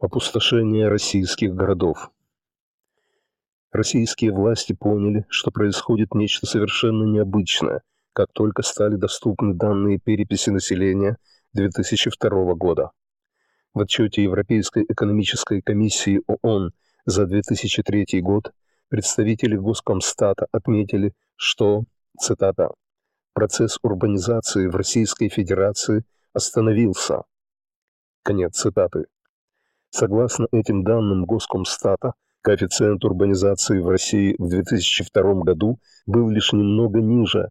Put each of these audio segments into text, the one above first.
Опустошение российских городов. Российские власти поняли, что происходит нечто совершенно необычное, как только стали доступны данные переписи населения 2002 года. В отчете Европейской экономической комиссии ООН за 2003 год представители Госкомстата отметили, что, цитата, «процесс урбанизации в Российской Федерации остановился». Конец цитаты. Согласно этим данным Госкомстата, коэффициент урбанизации в России в 2002 году был лишь немного ниже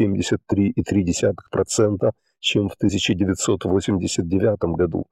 73,3%, чем в 1989 году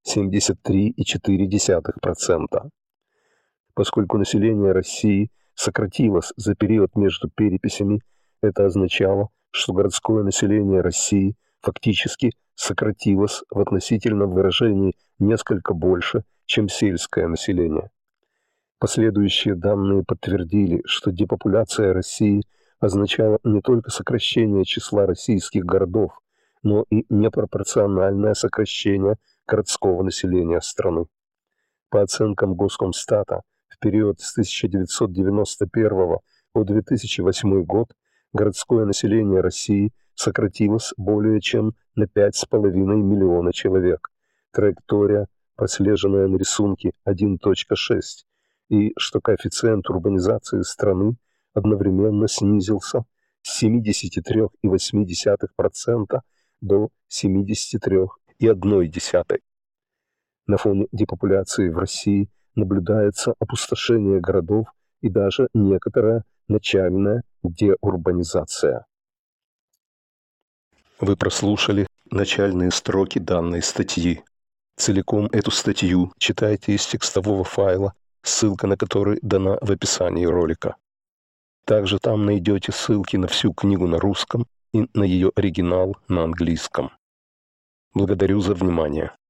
73,4%. Поскольку население России сократилось за период между переписями, это означало, что городское население России фактически сократилось в относительном выражении несколько больше, чем сельское население. Последующие данные подтвердили, что депопуляция России означала не только сокращение числа российских городов, но и непропорциональное сокращение городского населения страны. По оценкам Госкомстата, в период с 1991 по 2008 год городское население России сократилось более чем на 5,5 миллиона человек. Траектория, прослеженная на рисунке 1.6, и что коэффициент урбанизации страны одновременно снизился с 73,8% до 73,1%. На фоне депопуляции в России наблюдается опустошение городов и даже некоторая начальная деурбанизация. Вы прослушали начальные строки данной статьи. Целиком эту статью читайте из текстового файла, ссылка на который дана в описании ролика. Также там найдете ссылки на всю книгу на русском и на ее оригинал на английском. Благодарю за внимание.